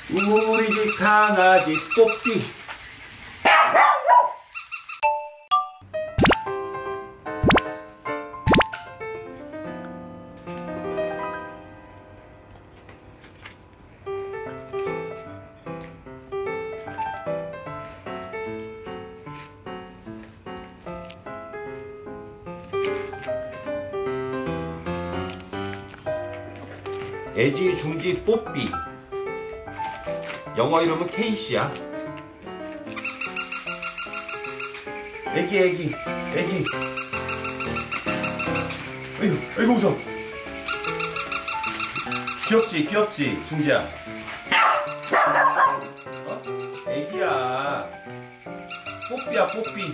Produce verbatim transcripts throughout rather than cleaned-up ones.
우리 집 강아지 뽀삐. 애지중지 뽀삐. 영어 이름은 케이시야. 애기 애기 애기. 아이고 아이고 웃어. 귀엽지 귀엽지 중지야. 어? 애기야. 뽀삐야 뽀삐.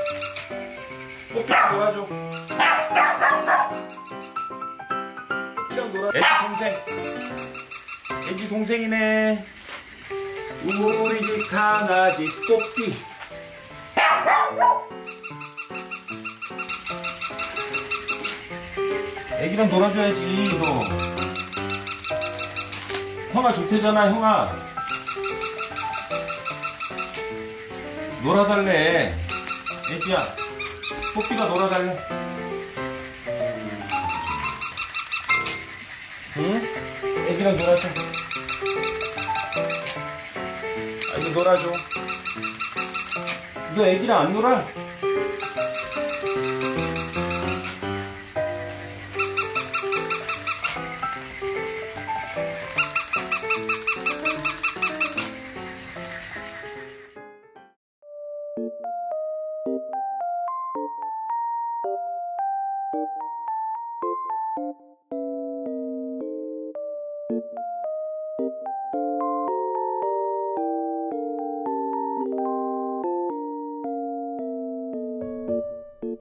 뽀삐랑 놀아줘. 뽀삐랑 놀아. 애기 동생. 애기 동생이네. 우리 집 강아지 뽀삐. 애기랑 놀아줘야지 너. 형아 좋대잖아 형아. 놀아달래. 애기야 뽀삐가 놀아달래. 응? 애기랑 놀아줘. 아이고 놀아줘. 너 애기랑 안 놀아?